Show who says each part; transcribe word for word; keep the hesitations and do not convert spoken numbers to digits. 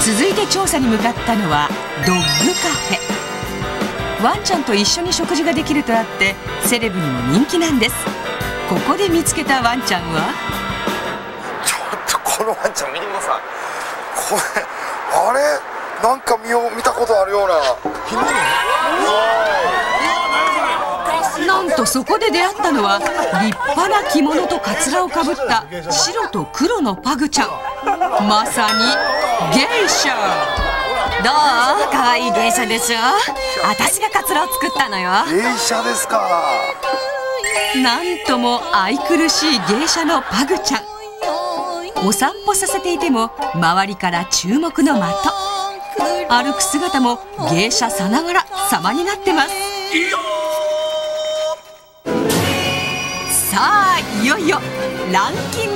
Speaker 1: 続いて調査に向かったのはドッグカフェ。ワンちゃんと一緒に食事ができるとあってセレブにも人気なんです。ここで見つけたワンちゃんは、
Speaker 2: ちょっとこのワンちゃん見てください。これあれなんか見よう見たことあるような着物。
Speaker 1: なんとそこで出会ったのは立派な着物とカツラをかぶった白と黒のパグちゃん。まさにゲイシャ。
Speaker 3: どう？可愛い芸者でしょ。私がカツラを作ったのよ。
Speaker 2: 芸者ですか。
Speaker 1: なんとも愛くるしい芸者のパグちゃん。お散歩させていても周りから注目の的。歩く姿も芸者さながら様になってます。さあいよいよランキング